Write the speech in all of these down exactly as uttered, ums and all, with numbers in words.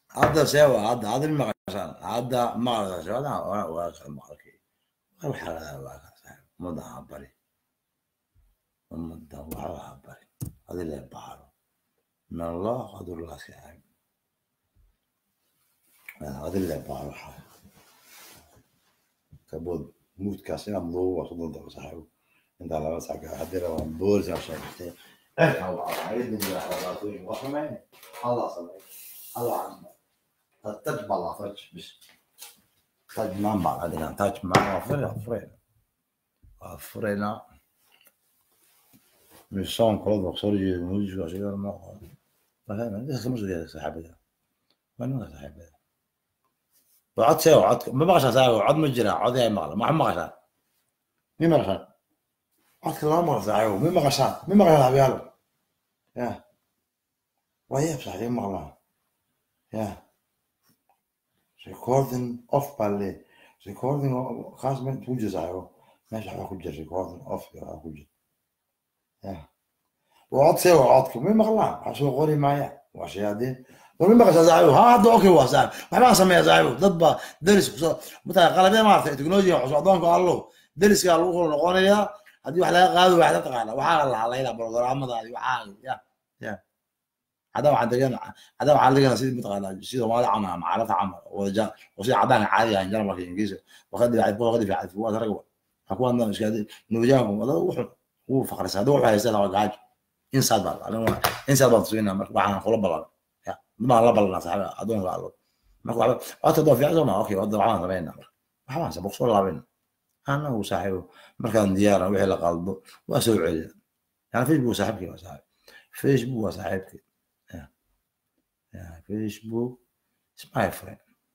هذا سوى هذا هذا المغرشان هذا مغرشان هذا واقع مغركي روح على واقع مضى عبري مضى عبري هذا اللي بحره من الله قدر الله سيعين هذا اللي بحره كبود موت كاسين مضوع صدق صاحبه انت على راسك حدير بولز عشان ايه هو عايز نجي على طول وخمين الله صلي الله عنه تاج بالله تاج بس تاج ما بعد عندنا تاج ما وفرنا وفرنا وفرنا من الصون كله بخسرجي موجي وشيء ما فاهم ليش خمس دقايق صاحبي ما نقدر صاحبي وعد سوى عد ما بغش اسوي عد مجرى عد يا مغلا ما ما غشان مين ما غشان عد كلام ما غشان مين ما غشان مين ما غشان بيالو يا وهي بصحيح مغلا يا recording off بالله recording خاص من توجه زعيو ماشي حاكل جر recording off يا حاكل جر يا وعد سوى عدكم مين مغلا عشان غوري معايا واشياء دي ومين بقى زعيو هذا اوكي واسع waxba sameeyaa zaayo dadba daris kusoo mutaa qalabeen ma aragtay technology wax socdoonka allo dariska lagu qoro noqonaya hadii wax laga qaado wax la taqaana waxa la haleeyay programmadaadi waxa ya ya hada waxa degan hada waxa degan sidii mutaqaana sidoo wada ama macalata ama wada wasi cadaan caadi ah jarmal ingiriis waqti ay boo qadi fiican waa ragwa hakuwan ma iskaadi nuujaakum wada wuxuu uu faqrasa hada waxa haysta la gaaj inside bal ana inside bal suuna marka waxaan qolo balan ما الله بالله صاحب أدون قالوا ما هو أتى في عزومة أوكي وضع عمان بيننا ما حماس بقصور الله بيننا أنا هو صاحبه مركان ديارة وحلا قلبه وأسوي عليه يعني فيسبوك صاحبك يا صاحب فيسبوك صاحبك يا يا فيسبوك اسمعي فريند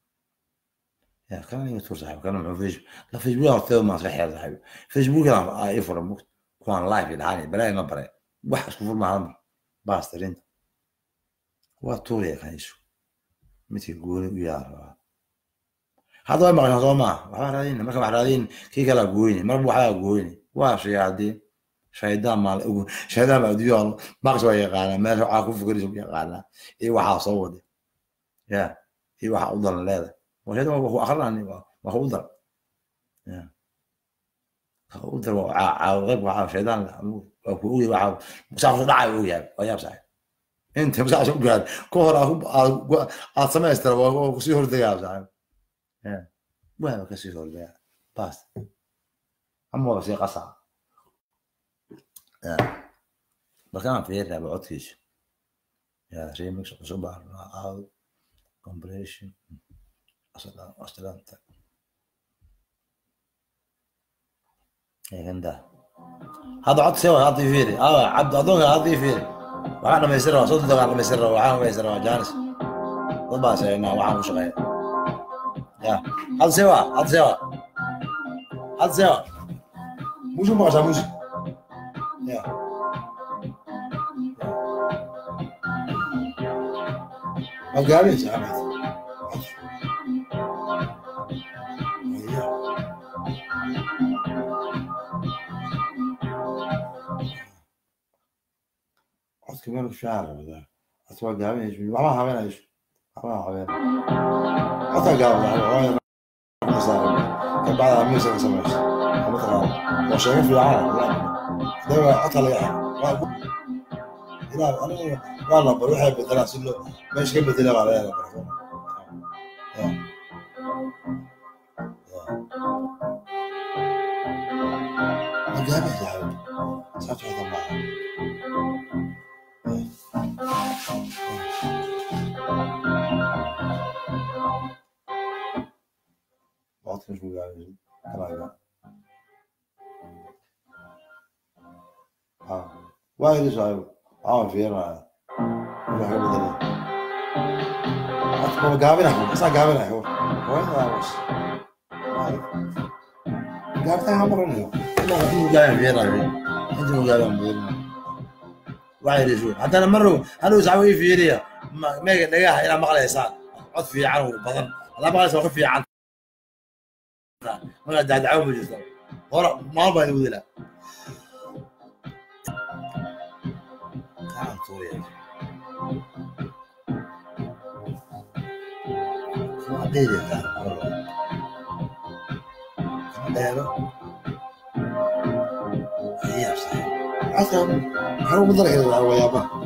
يا كان يوتيوب صاحب كان معه فيسبوك لا فيسبوك أو ما صحيح يا صاحبي فيسبوك أنا يفرم كون لايف العالي بلاي ما بري واحد كفر معهم باسترين وطولي خايشو مثل يقول ويا هذا ما كان صوما وحرادين ما كان وحرادين كي كلا قويني ما بو حدا قويني واش يعدي شيطان مال شيطان مال ديال ما سوى يقانا ما سوى عاكو فكري سوى يقانا اي وحا صودي يا اي وحا افضل هذا وهذا هو اخرني وهو افضل يا هو افضل وغيب وحا شيطان وهو وحا مسافر دعاي ويا ويا صحيح انت بس عشان قاعد كورة هو اصلا وكسي هو الدجاج صاحب يا وين كسي هو الدجاج بس اما بس قصع يا بكان في هذا بعطيش يا ريمكس صباح او كومبريشن اصلا اصلا يا غندا هذا عط سوى هذا فيري اه عبد اظن هذا فيري waxaan ma isra soo dadka ma isra waxaan ma isra jaanis dad baa sayna waxaan u shaqeeyaa ya hal sewa hal sewa hal sewa musu ma sa musu ya agari sabe كمان الشعر هذا أتوقع إيش ما هذا إيش ما هذا أتوقع هذا مثلا كان بعد عميل سنة سمعت مثلا وشايف في العالم لا ده حتى لا لا أنا والله بروح بثلاث له مش كيف بتلعب على هذا ما جابت يا حبيبي صافي هذا معه بعطي مش مقابل كراجع اه وايد صعب اه في راه ولا حاجه بدل حتى مقابل احنا بس قابل احنا وين هذا بس قابل انا مره اليوم لا مقابل في راه انت مقابل واحد شو حتى انا مره انا وسعوي في يريا ما دغاها الى مقليسان عد في عن وبدن لا مقليس وقف في عن ما داد عوم جدا ورا ما بغي يقول لا كان طويل عديد ده ده هي صحيح أصلا حرام مدرك الأول يا با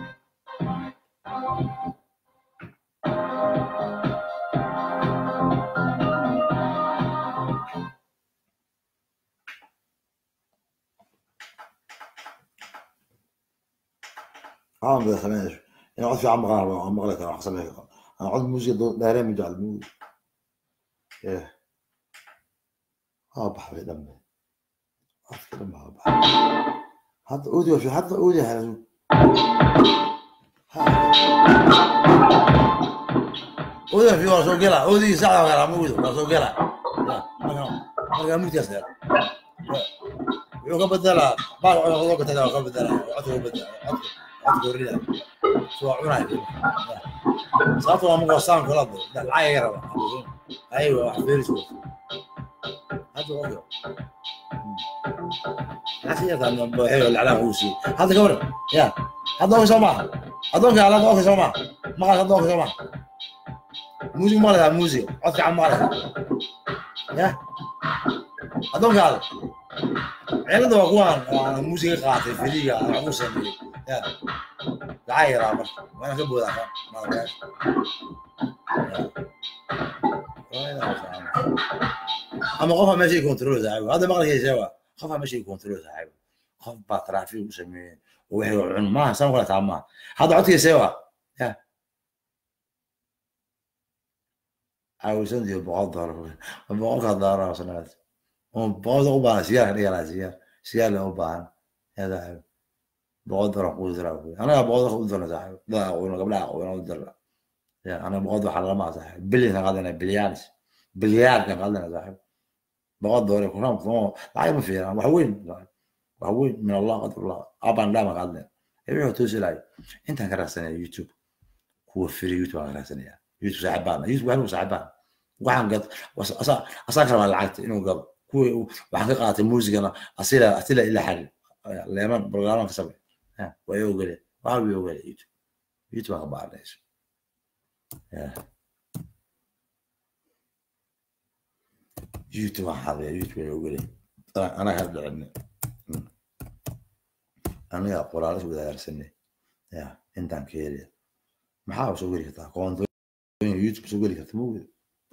عام ده خميس أنا عاد في عم غار عم غلط أنا أحسن هيك أنا عاد موسيقى دايرين من جال مو إيه اه بحر دمي أذكر ما بحر حتى أودي في حتى أودي حلو أودي في ورا سوق جلا أودي ساعة ولا مود ورا سوق جلا لا أنا أنا مود يصير يوقف بدلا بعد أنا وقت هذا وقف بدلا أتوه بدلا أتوه أتوه ريال سو عنا ساتوا مو قصان كلاب لا العايرة أيوة حبيرتو هذا هو عسير هذا بحيو العلام هوسي هذا كبر يا هذا هو سماح هذا قال هذا هو سماح ما قال هذا هو سماح موزي مالها موزي عطي عم مالها يا هذا قال عيال ده أخوان موزي قاتل فريقة أنا مو سمي يا العايرة عمر وأنا كبر ذاك ما أعرف أما قفها ماشي كنترول زعيم هذا ما غير يسوى قفها ماشي كنترول زعيم قف بطرع فيه وسميه وهي عن ما سام ولا تعمى هذا عطي يسوى يا عاوز عندي بقعد ضرب بقعد ضرب سنوات وبقعد أوبان سيارة رجال سيارة سيارة أوبان يا زعيم بقعد ضرب وضرب أنا بقعد أخذ ضرب زعيم لا وأنا قبل أخذ ضرب يا أنا بقعد حلقة ما زعيم بلي نقدنا بليانس بليار نقدنا زعيم بغض ذلك كلام كلام عيب فيها وحوين وحوين من الله قدر الله أبان لا ما قالنا يبيعوا توصل أنت كراسنا يوتيوب هو في يوتيوب كراسنا يوتيوب صعبان يوتيوب حلو صعبان وعن قد أصا أصاكر على العكس إنه قبل هو وحقيقة الموسيقى أنا أصيله أصيله إلى حل لما برنامج كسبه ها ويوقله وعلى يوقله يوتيوب يوتيوب أخبار ليش يوتيوب هذا يوتيوب يقولي أنا هبدأ عني أنا يا قرالة وده يرسلني يا أنت عن كيري ما حاول سوي لك تاكون يوتيوب سوي لك تموت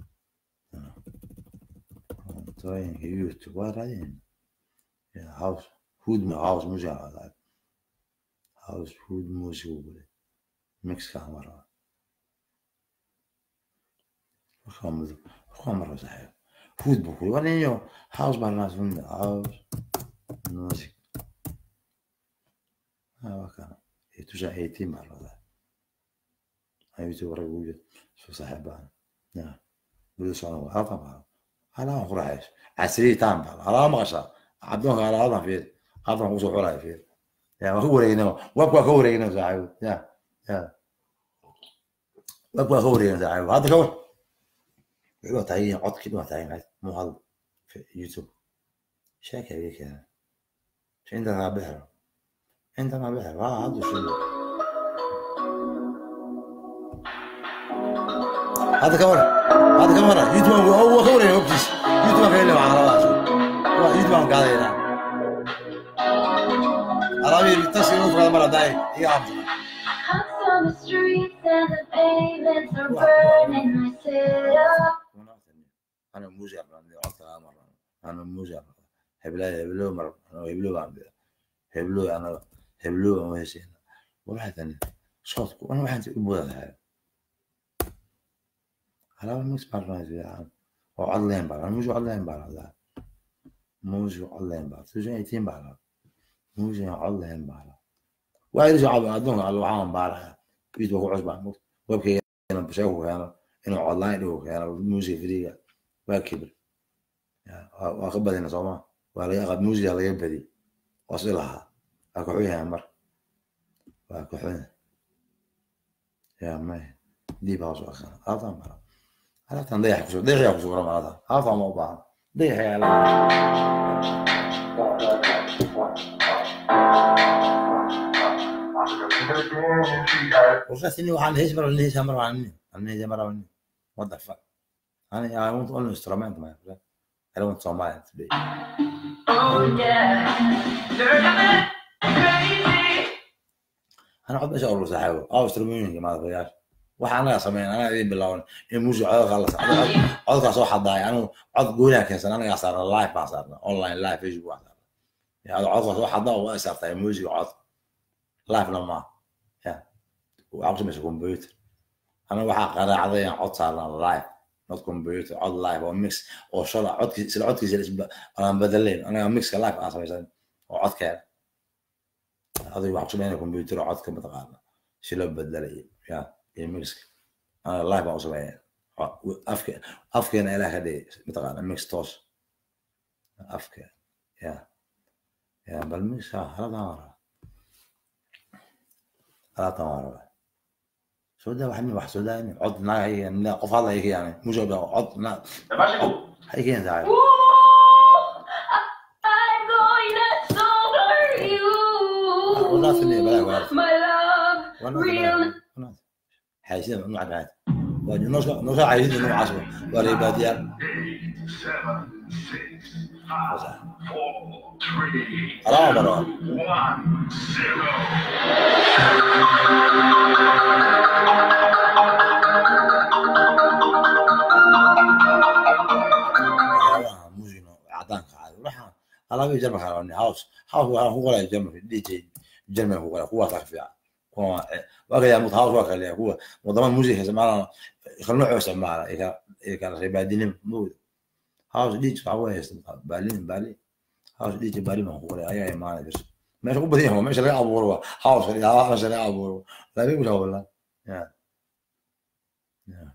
طيب يوتيوب وين يا هاوس فود ما هاوس موسيقى هذا هاوس فود موسيقى ميكس كاميرا خامد خامرة صحيح فود بوكو ولا يو هاوس بالناس من هاوس موسيقى ها كان يتوجع هيتي مرة ذا هاي توري وجد شو صاحبان نعم بلوس أنا هذا ما أنا أخرى عايش عسري تام على ما غشا عبدون على هذا في هذا هو سوق ولا في يا هو رينا وابقى هو رينا زعيم يا يا وابقى هو رينا زعيم هذا كور يقول تعين عط كده تعين مو هذا في يوتيوب شاكر بيك يعني شو أنت ما بحر أنت ما بحر ها هذا شو هذا كاميرا هذا كاميرا يوتيوب هو كوري يوبجيس يوتيوب كله على راسه هو يوتيوب قاعد هنا عربي يتصل يوتيوب مرة داي هي عبد أنا موزع عندي عطلة مرة أنا موزع هبلا هبلو مرة أنا هبلو عندي هبلو أنا هبلو ما يصير واحد ثاني صوت وأنا واحد يبغى هذا على مش مرة زي وعلين بعض موجو علين بعض لا موجو علين بعض تجي يتيم بعض موجو علين بعض ويرجع بعضهم على العام بعض بيتو عصبة وبكي أنا بشوفه أنا إنه علين هو أنا موزي فريقة وكبر وأخبر إنه صوما ولا أخذ موزي على يبدي وصلها أكحويها مر وأكحويها يا ماي دي بعض أخنا هذا مرة هذا تنضيح كسور ضيح يا كسور ما هذا هذا مو بعض ضيح يا لا وقت إني وعن هيش مرة اللي هيش مرة عني عني هيش مرة عني what the fuck أنا I want only instrument my friend. I don't want Somali today. Oh yeah. أنا عاد إيش أقول صاحبه أو استرميني ما أدري waxa anaga sameeyay anaga idin bilaawna in muusiga cod khalas codkaas oo xaday anu cod gooyaa keensan anaga saarna live baa saarna online live facebook baa saarna ya codkaas oo xadaa oo saartay muusiga cod live lama ya waxa ku meesha computer ana waxa qaraacday aan cod saarna live not computer cod live oo mix oo shala codkiisa sila codkiisa aan badaleyn anaga mixka live aan sameeyay oo codkeeda hadii waxa ku meesha computer codka mataqaana sila badalay ya mix أنا لايف أوصل يعني أفكر أفكر أنا إلى هذه مثلا ميكس توس أفكر يا يا بالميكس هذا تمارا هذا تمارا سودا وحني واحد سوداني عض ناعي لا قف هذا هيك يعني مو جواب عض نا هيك يعني تعال والله سني بلا ولا حاجين من عاد ونص نص عايزين انه عصر وري باديان لا برا موزيك عدان عاد راح على بيجي جنب هاوس هاوس هو ولا جنب دي جي جنب هو هو فيها هو وقيا متهاوس وقيا هو وضمان موسيقى زمان يخلونه يوسع معنا إذا كان ريبادين مود هاوس ديج عويس بالين بالين هاوس ديج بالين ما هو أي أي ما بس مش هو بديه هو مش لا أبوه هاوس اللي هاوس لا أبوه لا بيقول هو لا يا يا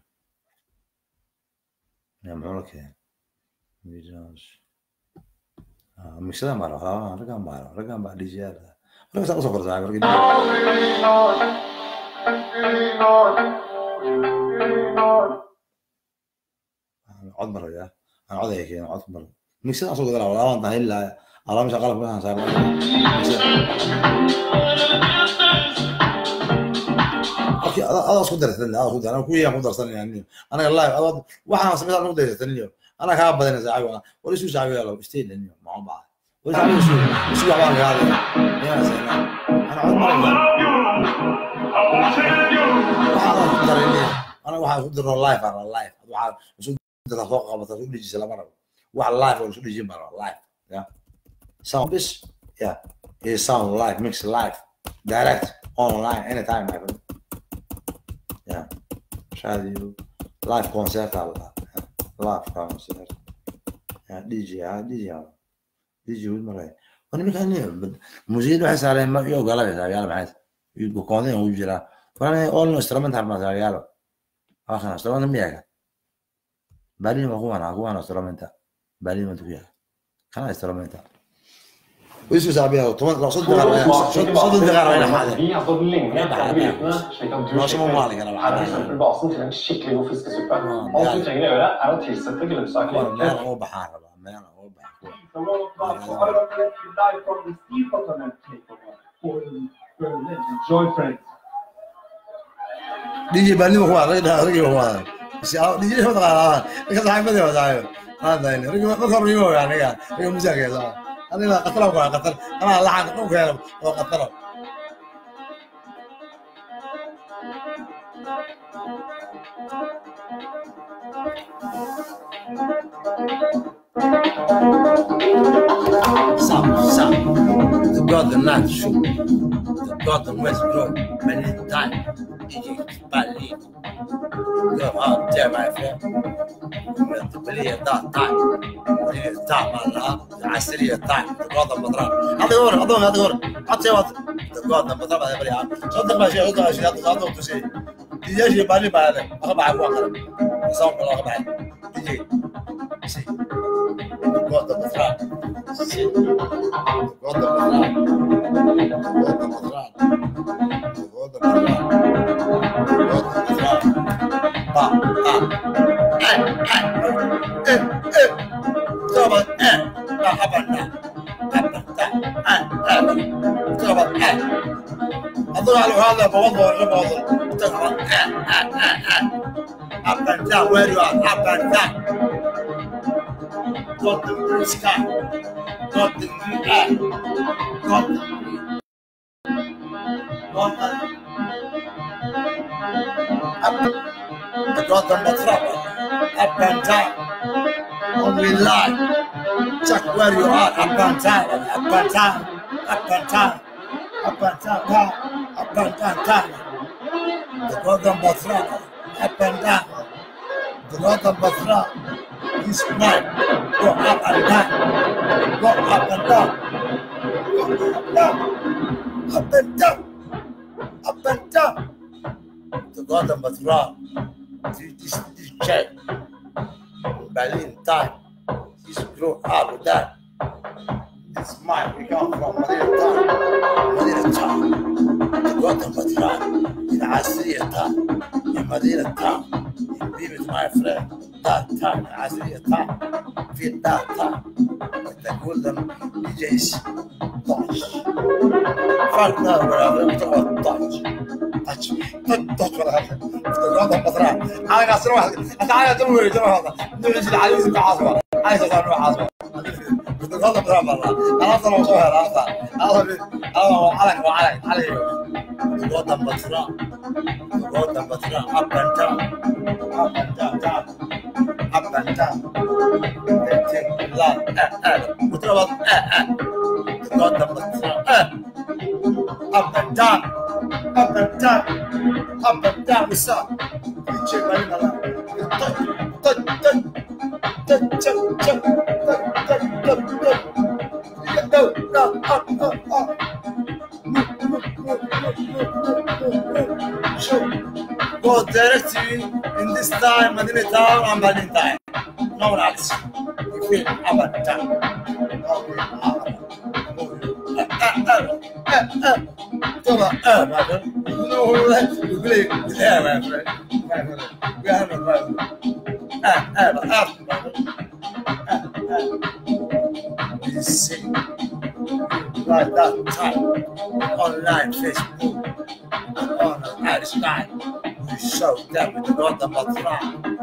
يا معلوك بيجاش آه مش لا مرة ها رقم مرة رقم بعد رجال رقم صفر صفر رقم عد مرة يا أنا عد هيك أنا عد مرة مش أنا أصوت ولا ولا أنت هلا الله مش أقلب كلها صار أوكي أنا أصوت درس أنا أصوت أنا كويا مو درس يعني أنا اللايف أنا واحد أصلا مثلا مو درس اليوم أنا كاب بدنا زعيم ولا شو زعيم يلا بستين اليوم مع بعض ولا زعيم شو شو عبارة هذا يا سلام أنا عد مرة أنا واحد أصدر اللايف على اللايف واحد أصدر فوق قبضة أصدر يجي سلام مرة واحد اللايف ولا أصدر يجي مرة اللايف يا sound بس يا هي sound live mix live direct online anytime my friend يا مش هذه live concert على live concert يا دي جي يا دي جي دي جي والمرة وأنا مكاني مزيد واحد على ما يو قال لي يا معاذ يبقى قاضي ويجرا فأنا أول instrument هرمز يا آخر instrument مياك بالين وهو أنا هو أنا instrument بالين ما تبيها كان instrument ويسوي زعبيها طبعا لو صدق غير صدق غير وين حاجة ما شو مو مالك أنا بعد basen til en skikkelig god fiskesuppe. Alt du trenger å gjøre er å tilsette grønnsaker. ما أنا هو بحار ما أنا هو بحار ديجي بالين وهو هذا رجل هو ديجي هو ده كذا صاحب ده صاحب هذا يعني رجل ما كان ريمو يعني كان رجل مزاج صاحب أنا لا قتله ولا قتل أنا لا حق أوكي أنا قتله صعب صعب تقعد الناس شو تقعد الناس شو من التايم يجي بالي لا ما جمع فيه تبليه دا تايم تايم الله عسرية تايم تقعد المضرب هذا هو هذا هو هذا هو حتى وقت تقعد المضرب هذا بريء صدق ما شيء هذا شيء هذا هذا شيء يجي بالي بعده أربعة أقوى صوم الله أربعة يجي تقعد المضرب تقعد المضرب تقعد المضرب تقعد المضرب با با إيه إيه طبعا إيه لا حبنا طبعا إيه أظن على هذا بوضع ولا بوضع طبعا up and down, where you are, up and down. Got the blue sky, got the blue air, got the blue, got the, up, got the trouble, up and down, only line. Check where you are, up and down, up and down, up and down, up and down, down, up and down, down. The golden batra, up and down. The golden batra is mine. Go up and down. Go up and down. Go up and down. Up and down. Up and down. The golden batra. This is check. Berlin time. This grow out with that. It's mine. We come from Madina town. Madina town. The golden batra. In Asriya town. In Madina town. Be with my friend. That time. Asriya town. Feel that time. With the golden D Js. Touch. Fuck now, brother. We talk about touch. Touch. Touch. Touch. The golden batra. أنا قاصر واحد. أنت عايز تروح تروح هذا. نجي على يوسف عاصمة. عايز أروح عاصمة. بتتغلب بسرعة والله. أنا أصلا موضوع هذا أصلا. أنا أنا عليك وعليك عليك. بتتغلب بسرعة. بتتغلب بسرعة. Up and down. Up and down. Down. Up and down. Take a lot. بتتغلب. بتتغلب بسرعة. Up and down. Up and down. Up and down. What's up? Check my email. Touch. Touch. Touch. Touch. Check. Check. Go, go, up, up, up. Go direct to you in this time, Madina town, and Berlin time. No one else. You feel up and down. Come on, uh, my friend. You know who you play with air, my friend. We have a problem. Uh, uh, but after, my friend. You see, like that time, online Facebook, on the Irish line, we show them with the Gotham Batra.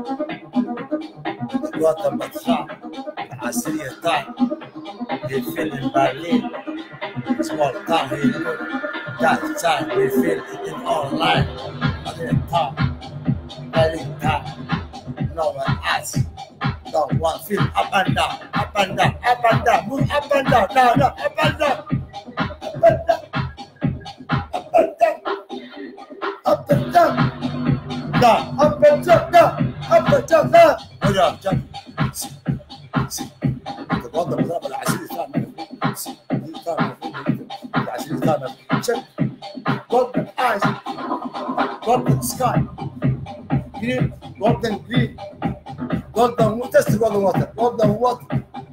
The Gotham Batra, I see a time, they feel in Berlin, small town, they look, that time we feel in online, at the top, Berlin time, no one asks. Down, one, feel up and down, up and down, up and down, move up and down, down, down, up and down, up and down, up and down, up and down, down, up and down, down, up and down, down. Hold on, jump. See, see. The golden batra, the Asiri time. See, the time, the Asiri time. Check. Golden eyes, golden sky, green, golden green. Golden water, test golden water, golden water,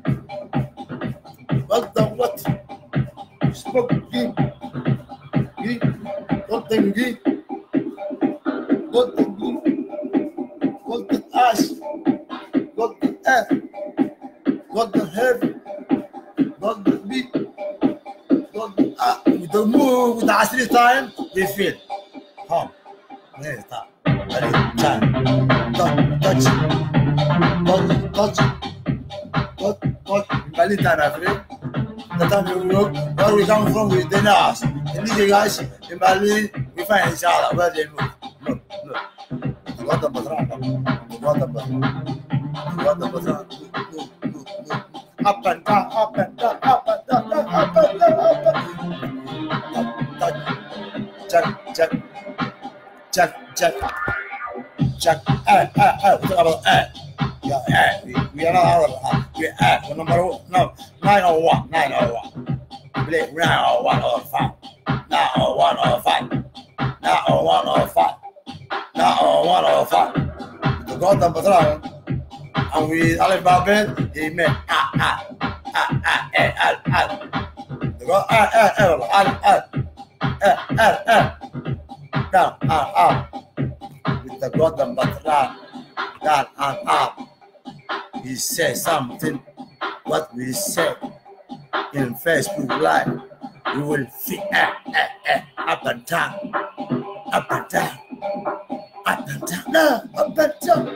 golden water, smoke green, green, golden green, golden green, golden ash, golden air, golden heavy, golden beat, golden ah. With the move, with the Asri time, they feel home. There time, very time, touch, touch. Touch, touch, touch, touch. Berlin time, my friend. The time you look, where we come from, we didn't ask. And these guys in Berlin, we find each other where they move. Look, look. You got the bathroom. You got the bathroom. You got the bathroom. Look, look, look, look. Up and down, up and down, up and down, up and down, up and down. Touch, check, check, check, check, check. Hey, hey, hey. What about hey? Yeah, yeah, we, we are not out of uh, we are at the number one, no, nine oh one, nine oh one. We play nine oh one oh five, nine oh one oh five, nine oh one oh five, nine oh one oh five. The golden batra, and we Alibaba, he made ah ah ah ah eh ah ah. The god ah ah ah ah ah ah ah ah down ah ah. With the golden batra, down and up. He said something, what we said in Facebook Live, we will fit eh, eh, eh, up and down, up and down, up and down, no, up and down,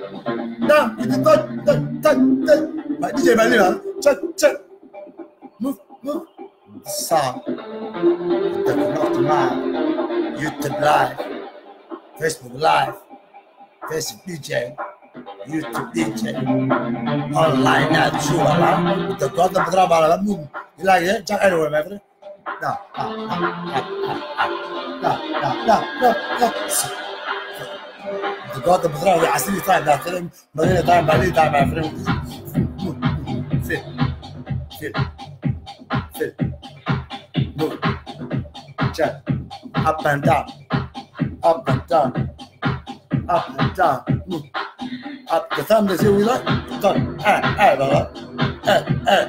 with the touch, touch, touch, touch. My D J Berlin, check, check. Move, move. Sound. The Connect Mind. YouTube Live. Facebook Live. Facebook D J. YouTube D J. Online now, show around. The God of the Drama. Move. You like it? Check everywhere, my friend. No, no, no, no, no, no, no, no. The God of the Drama. I see the time that film. But any time, by any time, my friend. Fit. Fit. Fit. Move. Check. Up and down. Up and down. Up and down. Move. Up the thumb they say we like. Done. Eh, eh, brother. Eh, eh.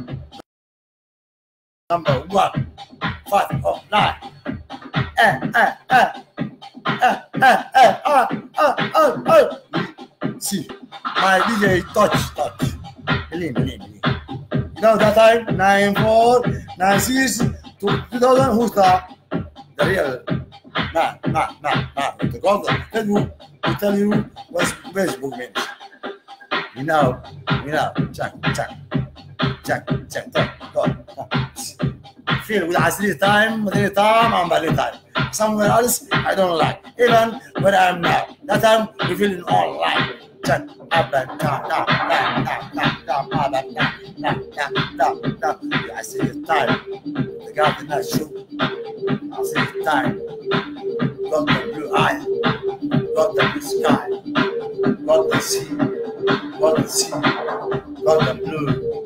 Number one. Five or nine. Eh, eh, eh. Eh, eh, eh. Ah, ah, ah, ah. See. My D J touch, touch. Believe, believe, believe. You know that time? nine four, nine six, two thousand. Who's the, the real man, man, man, man? The God tell you, to tell you what Facebook means. You know, you know, check, check, check, check, check, check. Feel with Asli time, Madini time, and Bali time. Somewhere else, I don't like. Even where I am now. That time, we feel in all life. Check, up and down, down, down, down, down, down, up and down, down, down, down, down. I see the time. The guy did not shoot. I see the time. Got the blue eye. Got the blue sky. Got the sea. Got the sea. Got the blue.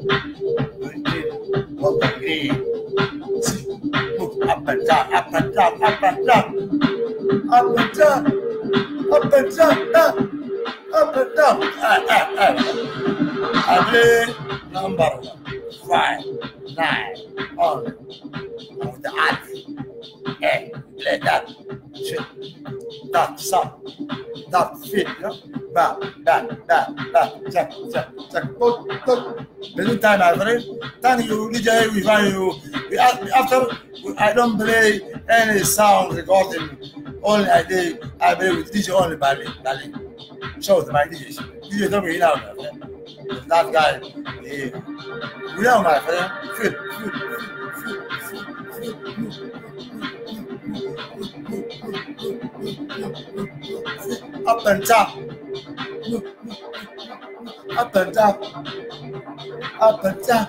Got the green. See, move up and down, up and down, up and down. Up and down. Up and down, down. Up and down. Ah, ah, ah. I play number one, five, nine, on. And with the alpha. Hey, play that. Shit. That sound. That fit, you know? Back, back, back, back. Check, check, check. Good, good. Many time, my friend. Then you D J, we find you. We, after, I don't play any sound recording. Only I did, I play with D J only Berlin, Berlin. Show my D J. D J told me, you know, my friend. That guy, he, you know, my friend. Feel, feel, feel, feel, feel, feel. Up and down. Up and down. Up and down.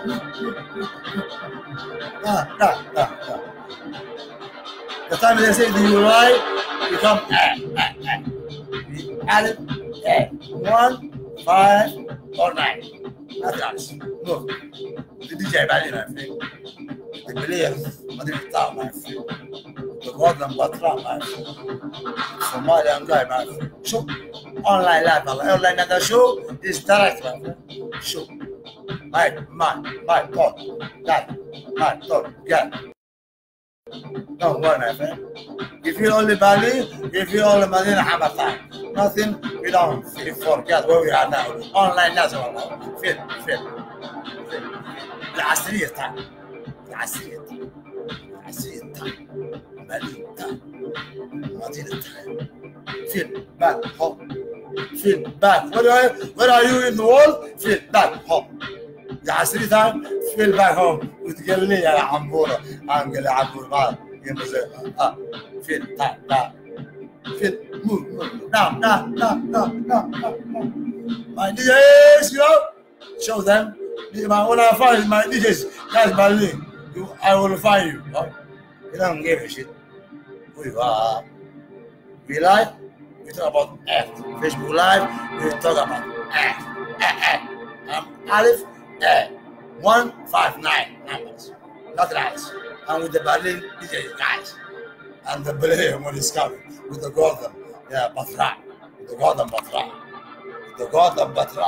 Ah, ah, ah, ah. The time they say, do you right? You come, eh, eh, eh. We add it, eh. One, five, or nine. Not else. No. The D J Berlin, my friend. The players, Madrid Town, my friend. The Gordon Batra, my friend. Somalian guy, my friend. Show. Online live, online another show is direct, my friend. Show. My, my, my thought. That, my thought. Yeah. Don't worry, my friend. If you only Bali, if you only Madina Hamatan, nothing, we don't forget where we are now. Online as well now. Feel, feel, feel. العصرية time. العصرية time. العصرية time. Bali time. Madina time. Feel back home. Feel back. Where are you? Where are you in the world? Feel back home. العصرية time. Feel back home. وتقول لي يا عمورة. I'm gonna عمور ما يمزح. Ah. Feel back, back. Feel move, move. Now, now, now, now, now, now. My D Js, you know, show them. When I find my D Js, that's my link. You, I will find you. Right? You don't give a shit. Who you are? We live, we talk about act. Facebook Live, we talk about act. Act, act. I'm Alif, act. One, five, nine numbers. Nothing else. And with the Berlin D J guys. And the Berlin when it's coming. With the Gordon, yeah, Batra. With the Gordon Batra. With the Gordon Batra.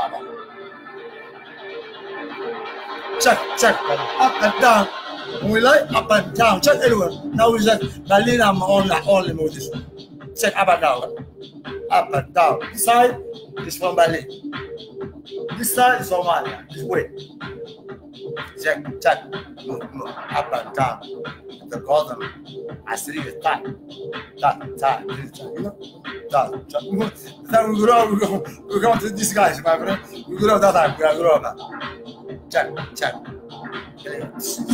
Check, check, up and down. When we like up and down, check everywhere. Now we check Berlin, I'm only, only move this one. Check up and down. Up and down. This side is from Berlin. This side is Somalia. This way. Check, check. Move, move. Up and down. the golden عصرية تاع تاع تاع you know تاع then we grow we go we go to these guys my friend we grow that time we grow that check check كده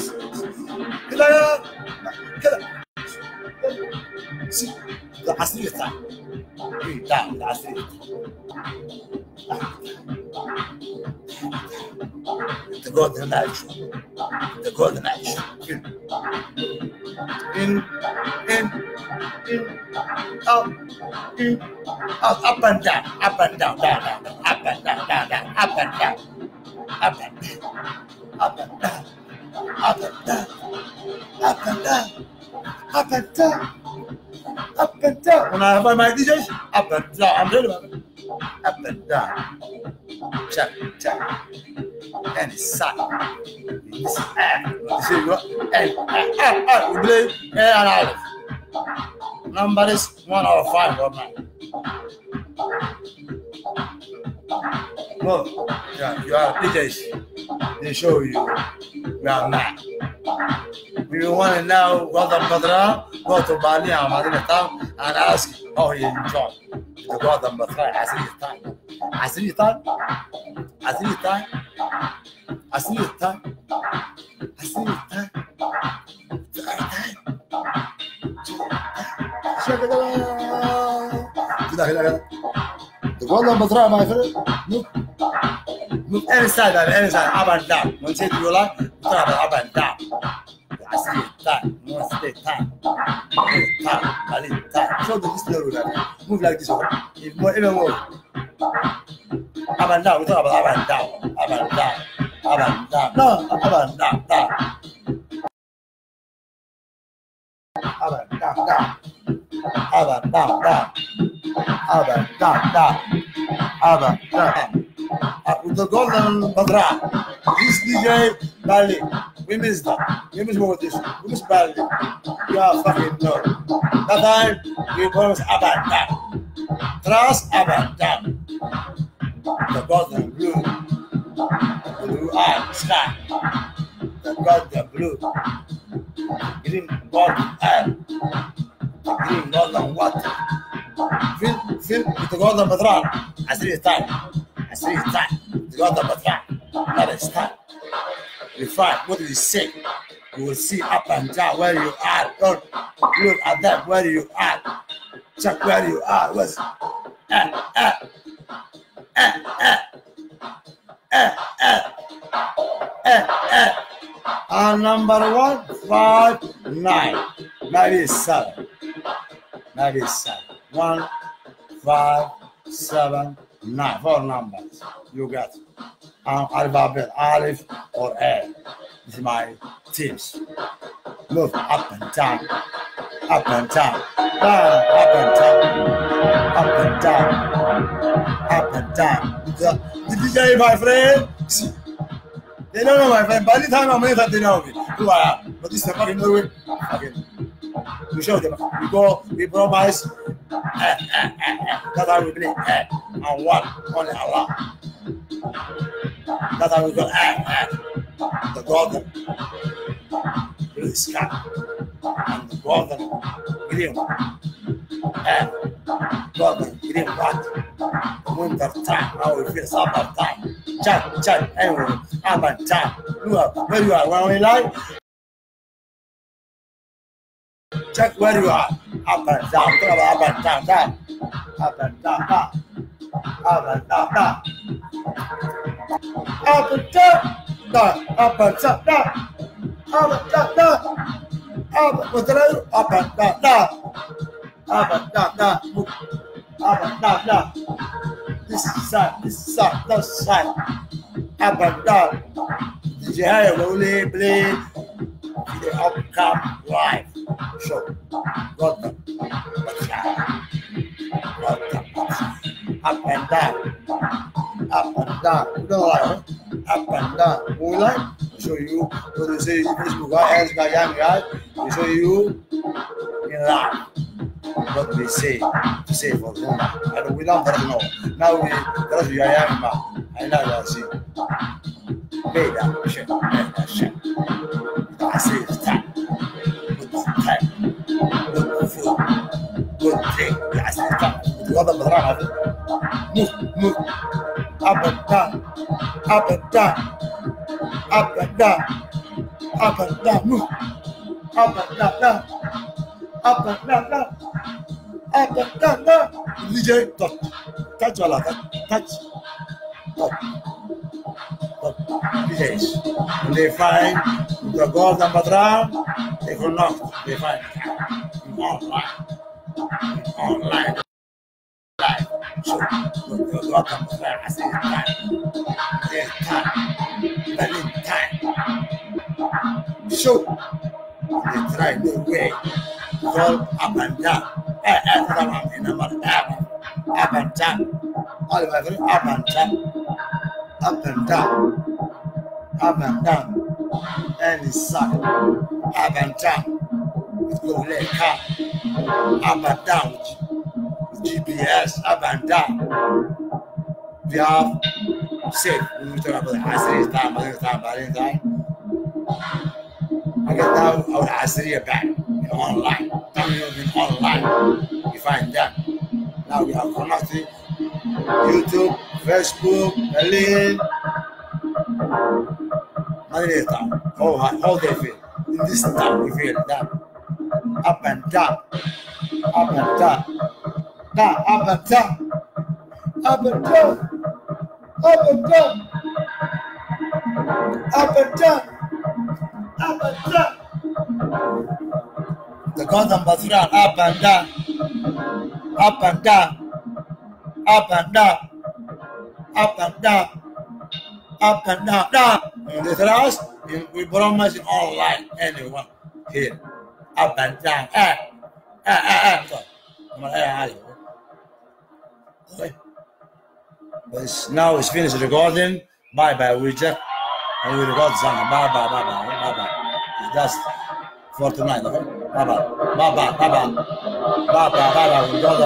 كده كده ده عصرية تاع ايه تاع عصرية the golden age the golden age in in in up in up up and down up and down down down up and down down down up and down up and down up and down up and down up and down up and down up and down when I have my D Js up and down I'm ready about it up and down check check and it's sad it's and see you and and and we play and Alice number is one or five or nine no yeah you are D Js they show you we are nine if you want to know what the Badra go to Bali and Madinah town and ask how he enjoy the God of Badra Asri time Asri time Asri time Asri time Asri time كده كده the God of Badra my friend look look any side any side up and down when say you like up and down عصرية تاع مواصلات تاع تاع عليه تاع شو ده display ولا move like this one if more even more up and down we talk about up and down up and down up and down no up and down down up and down down up and down down up and down down up and down with the golden Badra this D J Bali we missed that. We missed more this. We missed badly. You are fucking no. That time we promised up and down. Trust up and down. The golden blue. The blue eye sky. The golden blue. Green golden air. The green golden water. Fill, fill with the golden Badran. Asri time. Asri time. The golden Badran. That is time. You find what did he say? You will see up and down where you are. Don't look at that where you are. Check where you are. What's eh, eh, eh, eh, eh, eh, eh, eh. And number one, five, nine, ninety-seven, ninety-seven, one, five, seven, nine. Four numbers. You got it. Um, alphabet, Alif or A. This is my tips. Move up and down, up and down, down, up and down, up and down, up and down. The, the D J, my friend, they don't know my friend. By the time I'm in that, they know me. Who I am. But this is the fucking Norway. Okay. We show them. We go, we promise. Eh, eh, eh, eh. That's how we play. Eh, and one, only Allah. That's how we go. Eh, eh. The golden blue sky and the golden green. Eh, golden green water. Winter time. Now we feel summer time. Check, check. Anyway, up and down. Look where you are. When we like. Check where you are. Up and down. Up and down. Down. Up and down. Down. Up and down. Down. Up and down. Down. Up and down. Down. Up and down. Down. Up. What's the up and down. Down. Up and down. Down. Up and down. Down. This side. This side. This side. Up and down. D J Hey, Rolly, play. The outcome live show. Got them. Got them. Up and down. Up and down. You don't like it? Up and down. Who like? Show you. What do you say? Facebook guy, ask guy, young guy. We show you in live. What we say to say for them. I don't. We don't know. Now we. That's you are young man. I know that. See. Made that shit. Made that shit. I see it's time. good thing. Yes, الوضع بضران هذا. Move, move, up and down, up and down, up and down, up and down, move, up and down, down, up and down, down, up and down, down. D J, touch, touch ولا touch, touch, touch, touch. D Js, when they find the golden badram, they cannot, they find online, online. So, the golden badram, I say time, there's time, but in time. So, they try the way, all up and down, eh, eh, in a matter, up and down, all of it, up and down, up and down, up and down, and it's side, up and down, with your leg car, up and down, with G P S, up and down. We have safe, when we talk about the Assyria time, other time, by any time. I get down our Assyria back in online, downloading online. You find that. Now we are connected. YouTube, Facebook, link. Another time. How, how they feel. In this time we feel that. Up and down. Up and down. Down, up and down. Up and down. Up and down. Up and down. Up and down. The golden bathroom up and down. Up and down. Up and down. Up and down. Up and down. Down. And the rest, we promise in online. Anyone here. Up and down. Eh. Eh, eh, eh. Okay. But it's, now it's finished recording. Bye bye. We just and we record something. Bye bye. Bye bye. Bye bye. It's just for tonight. Okay. Bye bye. Bye bye. Bye bye. Bye bye. Bye bye. We got them.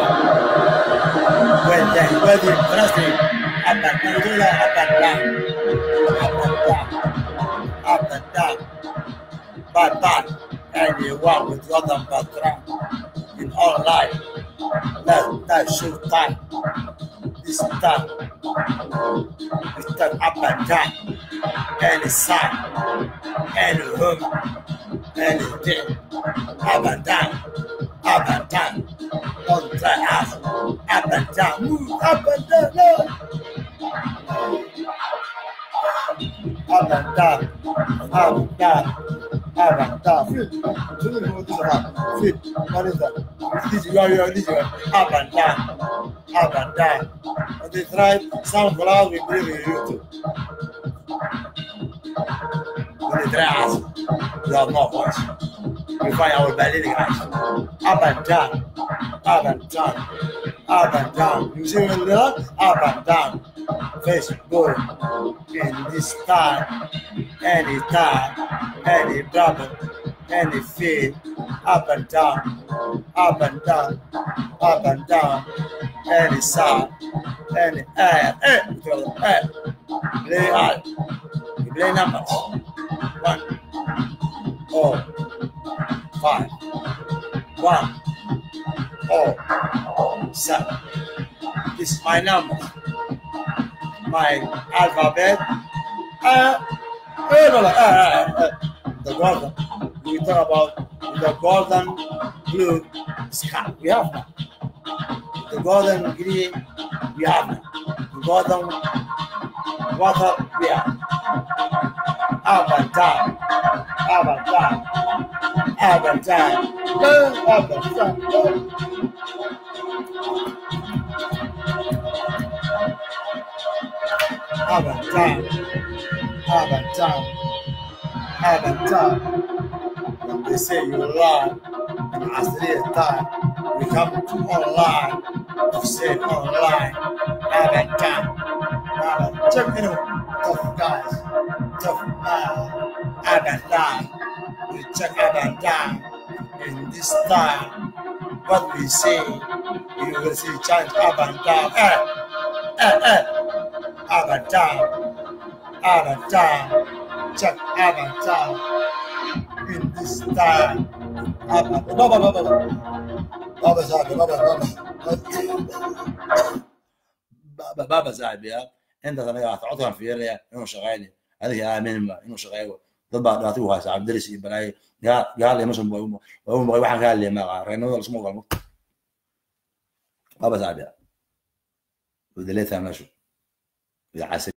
When they when they interesting. Up and down. Do that. Up and down. Up and down. Up and down. Bye bye. Anyone with got them background in online. That that show time. This time. This time up and down. Any side. Any room. Anything. Up and down. Up and down. Don't try us. Up and down. Move up and down. No. Up and down. Up and down. Up and down. Fit. Fit. What is that? This is your this up and down. Up and down. And they try SoundCloud, we bring in YouTube. When they try us, we have no voice. We find our belly guys. Up and down. Up and down. Up and down. You see when they are? Up and down. Facebook. In this time. Any time. Any problem. Any feed. Up and down. Up and down. Up and down. Any side. Any air. Air. Air. Play hard. You play numbers. One. Four. Five. One. Four. Seven. This is my number. My alphabet. Uh, uh, uh, uh, the golden. We talk about the golden blue sky. We have that. The golden green. We have that. The golden water. We have. Up and down. Up and down. Up and down. Up and down. Up and down. Up and down. Up and down. When they say you lie, in Australia time, we come to online to say online. Up and down. Up and check in tough guys, tough man. Up and down. We check up and down. In this time, what we say, you will see chant up and down. Eh, eh, eh. Up and down, up and down, check up and down. In this time, up and down, بابا صاحبي بابا بابا بابا صاحبي يا انت انا تعطيهم في يريا انه شغالي هذه امين ما انه شغال ضد بعض هو صاحب درسي بلاي قال قال لي مثلا هو بغى واحد قال لي ما رينو اسمه قال بابا صاحبي ودليتها ماشي يا